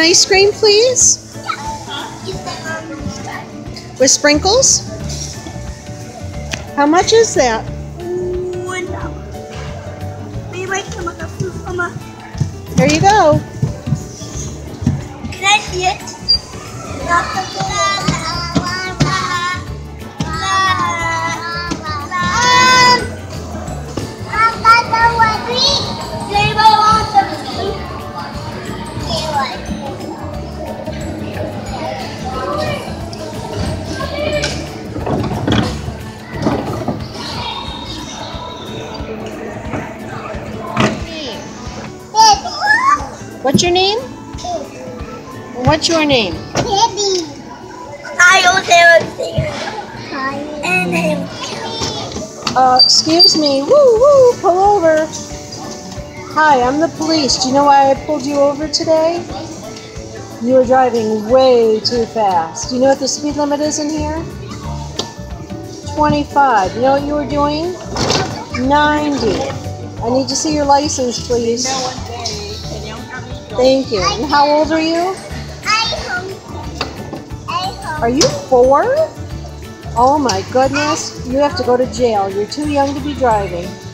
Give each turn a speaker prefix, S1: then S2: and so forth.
S1: ice cream, please? With sprinkles? How much is that?
S2: $1.
S1: Here you go.
S2: Can I see it?
S1: What's your name? What's your name?
S2: Baby. I don't have anything.
S1: Excuse me. Woo, woo, pull over. Hi, I'm the police. Do you know why I pulled you over today? You were driving way too fast. Do you know what the speed limit is in here? 25. You know what you were doing? 90. I need to see your license, please. Thank you. And how old are you? Are you 4? Oh my goodness. You have to go to jail. You're too young to be driving.